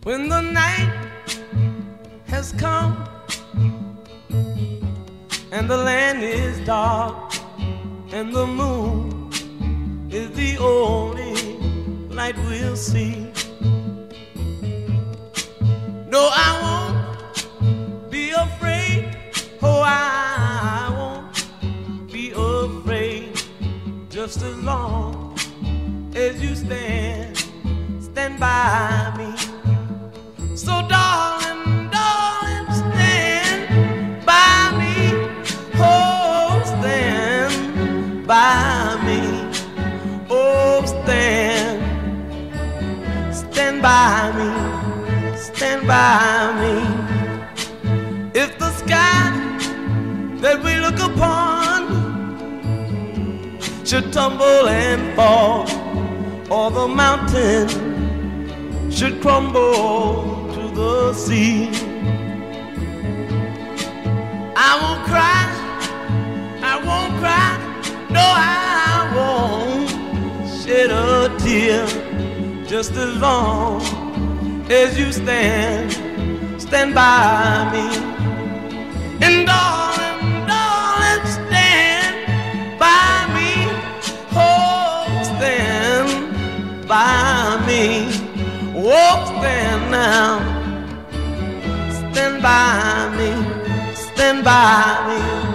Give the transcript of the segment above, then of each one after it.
When the night has come and the land is dark and the moon is the only light we'll see. No, I won't be afraid. Oh, I won't be afraid. Just as long as you stand by me. So darling, darling, stand by me. Oh, stand by me. Oh, stand by me. Stand by me. If the sky that we look upon should tumble and fall, or the mountain should crumble to the sea, I won't cry, I won't cry, no, I won't shed a tear. Just as long as you stand by me. And darling, darling, stand by me. Oh, stand by me. Oh, stand now. Stand by me. Stand by me.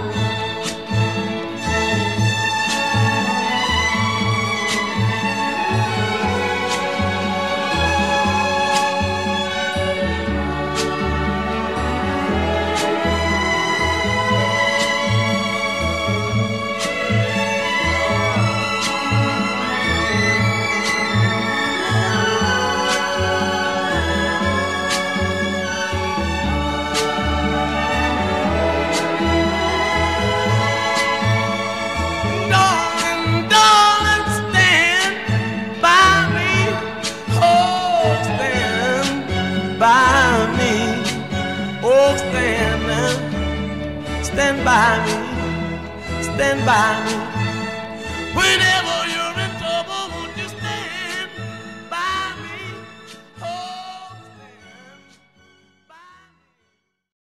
Stand by me, stand by me. Whenever